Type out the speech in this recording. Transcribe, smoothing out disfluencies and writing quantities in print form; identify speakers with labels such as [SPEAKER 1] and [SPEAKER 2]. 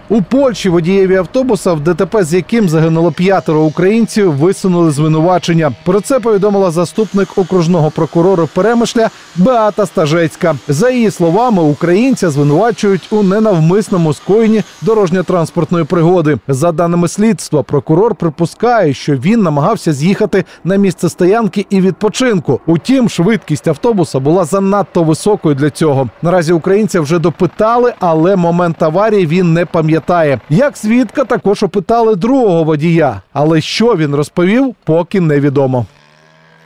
[SPEAKER 1] У Польщі водієві автобуса, в ДТП з яким загинуло 5 українців, висунули звинувачення. Про це повідомила заступник окружного прокурора Перемишля Беата Стажецька. За її словами, українця звинувачують у ненавмисному скоєнні дорожньо-транспортної пригоди. За даними слідства, прокурор припускає, що він намагався з'їхати на місце стоянки і відпочинку. Утім, швидкість автобуса була занадто високою для цього. Наразі українця вже допитали, але момент аварії він не пам'ятає. Як свідка також опитали другого водія. Але що він розповів, поки невідомо.